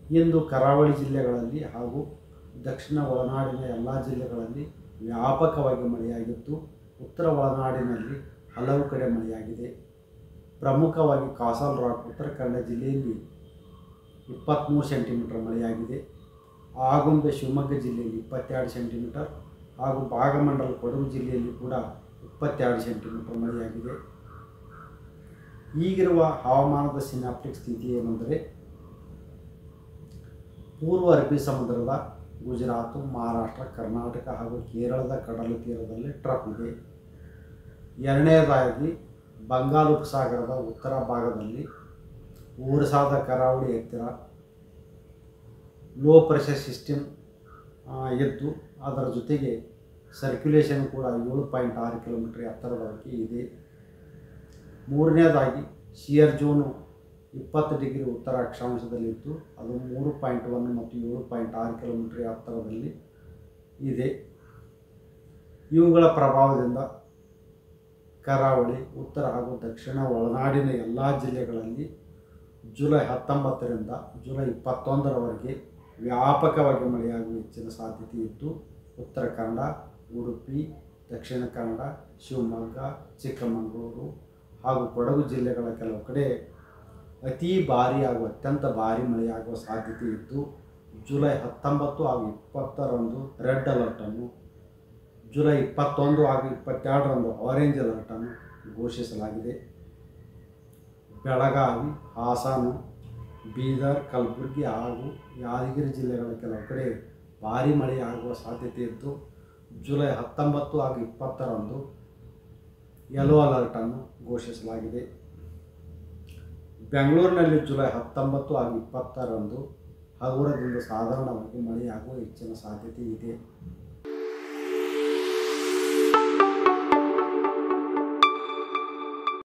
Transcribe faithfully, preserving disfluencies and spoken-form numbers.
ಇಂದು ಕರಾವಳಿ ಜಿಲ್ಲೆಗಳಲ್ಲಿ ಹಾಗೂ ದಕ್ಷಿಣ ಒಳನಾಡಿನ ಎಲ್ಲ ಜಿಲ್ಲೆಗಳಲ್ಲಿ ವ್ಯಾಪಕವಾಗಿ ಮಳೆಯಾಗಿದ್ದು, ಉತ್ತರ ಒಳನಾಡಿನಲ್ಲಿ ಹಲವು ಕಡೆ ಮಳೆಯಾಗಿದೆ. ಪ್ರಮುಖವಾಗಿ ಕಾಸಲ್ ರಾಕ್ ಉತ್ತರ ಕನ್ನಡ ಜಿಲ್ಲೆಯಲ್ಲಿ ಇಪ್ಪತ್ತ್ಮೂರು ಸೆಂಟಿಮೀಟರ್ ಮಳೆಯಾಗಿದೆ. ಆಗುಂಬೆ ಶಿವಮೊಗ್ಗ ಜಿಲ್ಲೆಯಲ್ಲಿ ಇಪ್ಪತ್ತೆರಡು ಸೆಂಟಿಮೀಟರ್ ಹಾಗೂ ಭಾಗಮಂಡಲ ಕೊಡಗು ಜಿಲ್ಲೆಯಲ್ಲಿ ಕೂಡ ಇಪ್ಪತ್ತೆರಡು ಸೆಂಟಿಮೀಟರ್ ಮಳೆಯಾಗಿದೆ. ಈಗಿರುವ ಹವಾಮಾನದ ಸಿನಾಪ್ಟಿಕ್ ಸ್ಥಿತಿ ಏನೆಂದರೆ, ಪೂರ್ವ ಅರಬ್ಬಿ ಸಮುದ್ರದ ಗುಜರಾತ್, ಮಹಾರಾಷ್ಟ್ರ, ಕರ್ನಾಟಕ ಹಾಗೂ ಕೇರಳದ ಕಡಲ ತೀರದಲ್ಲಿ ಟ್ರಫ್ ಇದೆ. ಎರಡನೇದಾಗಿ ಬಂಗಾಳ ಉಪಸಾಗರದ ಉತ್ತರ ಭಾಗದಲ್ಲಿ ಒರಿಸ್ಸಾದ ಕರಾವಳಿ ಎತ್ತರ ಲೋ ಪ್ರೆಷರ್ ಸಿಸ್ಟಮ್ ಇದ್ದು, ಅದರ ಜೊತೆಗೆ ಸರ್ಕ್ಯುಲೇಷನ್ ಕೂಡ ಏಳು ಪಾಯಿಂಟ್ ಆರು ಕಿಲೋಮೀಟರ್ ಎತ್ತರದವರೆಗೆ ಇದೆ. ಮೂರನೇದಾಗಿ ಶಿಯರ್ ಜೋನು ಇಪ್ಪತ್ತು ಡಿಗ್ರಿ ಉತ್ತರ ಅಕ್ಷಾಂಶದಲ್ಲಿದ್ದು, ಅದು ಮೂರು ಪಾಯಿಂಟ್ ಒಂದು ಮತ್ತು ಏಳು ಪಾಯಿಂಟ್ ಆರು ಕಿಲೋಮೀಟರ್ ಎತ್ತರದಲ್ಲಿ ಇದೆ. ಇವುಗಳ ಪ್ರಭಾವದಿಂದ ಕರಾವಳಿ, ಉತ್ತರ ಹಾಗೂ ದಕ್ಷಿಣ ಒಳನಾಡಿನ ಎಲ್ಲ ಜಿಲ್ಲೆಗಳಲ್ಲಿ ಜುಲೈ ಹತ್ತೊಂಬತ್ತರಿಂದ ಜುಲೈ ಇಪ್ಪತ್ತೊಂದರವರೆಗೆ ವ್ಯಾಪಕವಾಗಿ ಮಳೆಯಾಗುವ ಹೆಚ್ಚಿನ ಸಾಧ್ಯತೆ ಇದ್ದು, ಉತ್ತರ ಕನ್ನಡ, ಉಡುಪಿ, ದಕ್ಷಿಣ ಕನ್ನಡ, ಶಿವಮೊಗ್ಗ, ಚಿಕ್ಕಮಗಳೂರು ಹಾಗೂ ಕೊಡಗು ಜಿಲ್ಲೆಗಳ ಕೆಲವು ಕಡೆ ಅತಿ ಭಾರಿ ಹಾಗೂ ಅತ್ಯಂತ ಭಾರಿ ಮಳೆಯಾಗುವ ಸಾಧ್ಯತೆ ಇದ್ದು, ಜುಲೈ ಹತ್ತೊಂಬತ್ತು ಹಾಗೂ ಇಪ್ಪತ್ತರಂದು ರೆಡ್ ಅಲರ್ಟನ್ನು, ಜುಲೈ ಇಪ್ಪತ್ತೊಂದು ಹಾಗೂ ಇಪ್ಪತ್ತೆರಡರಂದು ಆರೆಂಜ್ ಅಲರ್ಟನ್ನು ಘೋಷಿಸಲಾಗಿದೆ. ಬೆಳಗಾವಿ, ಹಾಸನ, ಬೀದರ್, ಕಲಬುರಗಿ ಹಾಗೂ ಯಾದಗಿರಿ ಜಿಲ್ಲೆಗಳ ಕೆಲವು ಕಡೆ ಭಾರಿ ಮಳೆಯಾಗುವ ಸಾಧ್ಯತೆ ಇದ್ದು, ಜುಲೈ ಹತ್ತೊಂಬತ್ತು ಹಾಗೂ ಇಪ್ಪತ್ತರಂದು ಯೆಲ್ಲೋ ಅಲರ್ಟನ್ನು ಘೋಷಿಸಲಾಗಿದೆ. ಬೆಂಗಳೂರಿನಲ್ಲಿ ಜುಲೈ ಹತ್ತೊಂಬತ್ತು ಹಾಗೂ ಇಪ್ಪತ್ತರಂದು ಹಗುರದಿಂದ ಸಾಧಾರಣವಾಗಿ ಮಳೆಯಾಗುವ ಹೆಚ್ಚಿನ ಸಾಧ್ಯತೆ ಇದೆ.